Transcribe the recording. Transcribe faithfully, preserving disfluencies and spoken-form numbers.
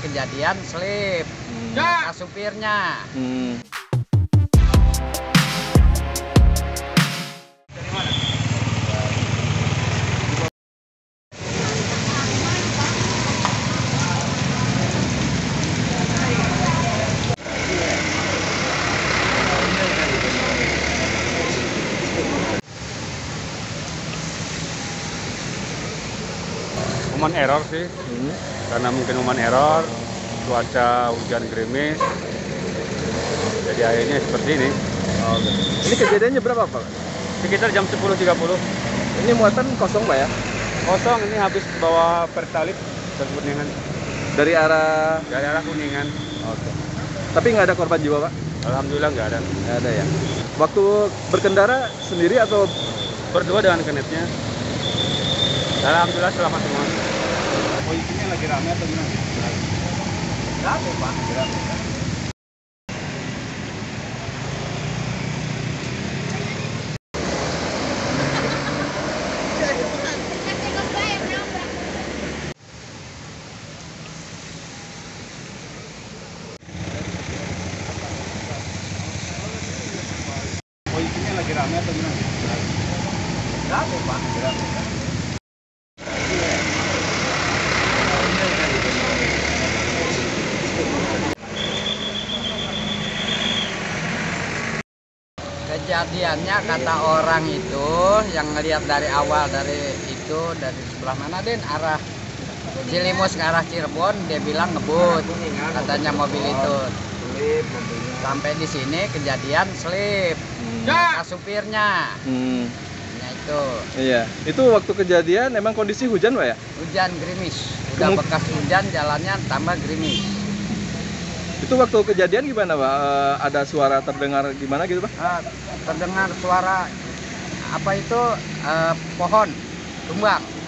kejadian slip Hmm. kata supirnya. Hmm. Human error sih, Hmm. karena mungkin human error, cuaca hujan gerimis, jadi akhirnya seperti ini. Oh, gitu. Ini kejadiannya berapa, Pak? Sekitar jam sepuluh tiga puluh. Ini muatan kosong, Pak ya? Kosong, ini habis bawa pertalite ke Kuningan, Dari arah. dari arah Kuningan. Oke. Tapi nggak ada korban jiwa, Pak? Alhamdulillah nggak ada. Nggak ada ya. Waktu berkendara sendiri atau? Berdua dengan kenetnya. Alhamdulillah selamat semua. Posisinya lagi rame atau gimana? Rame, Pak. Posisinya lagi rame atau gimana? Rame, Pak. Kejadiannya kata orang itu yang ngelihat dari awal dari itu dari sebelah mana Den arah Cilimus ke arah Cirebon, dia bilang ngebut katanya mobil itu. Sampai di sini kejadian slip kata supirnya. Hmm. Nah itu Iya. Itu waktu kejadian emang kondisi hujan, Pak ya? hujan gerimis, udah Kemung- bekas hujan jalannya tambah gerimis. Itu waktu kejadian gimana, Pak? Eh, ada suara terdengar gimana gitu, Pak? Ah, terdengar suara apa itu eh, pohon tumbang.